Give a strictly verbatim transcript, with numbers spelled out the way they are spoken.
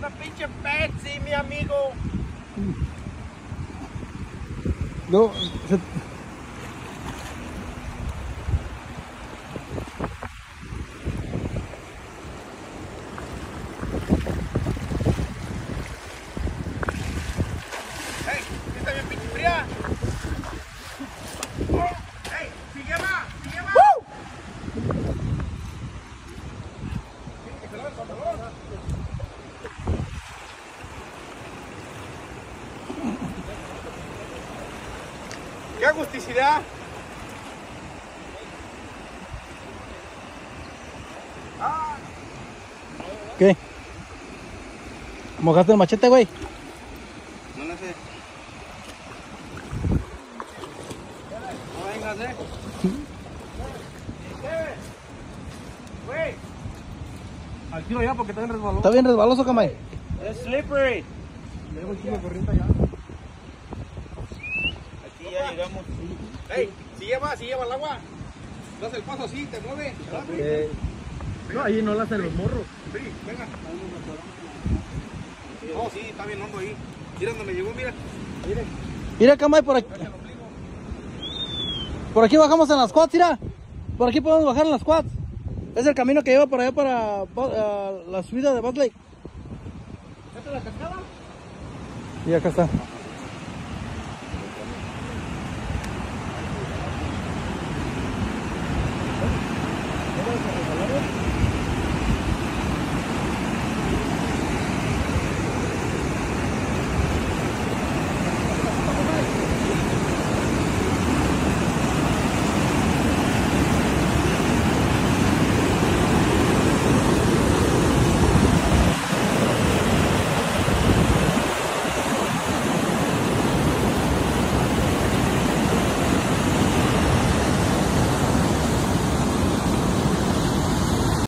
Una pinche Pepsi, mi amigo. No, se... Hey, está bien pinche fría. Oh, hey, sigue más, sigue más. ¡Woo! ¡Qué agusticidad! Ah. ¿Qué? ¿Mojaste el machete, güey? No lo sé. No vengas, eh. Güey. Al tiro ya porque está bien resbaloso. Está bien resbaloso, Camay. Es slippery. Tengo un kilo de corriente allá. Aquí ya llegamos. Hey, si lleva, si lleva el agua. Das el paso así, te mueve. Eh, no, ahí no la hacen los morros. Sí, venga. No, sí, está bien hondo ahí. Mira donde me llegó, mira. Mire. Mira, Camay, por aquí. Por aquí bajamos en las quads, mira. Por aquí podemos bajar en las quads. Es el camino que lleva para allá para uh, la subida de Bass Lake. ¿Esta es la cascada? Y acá está.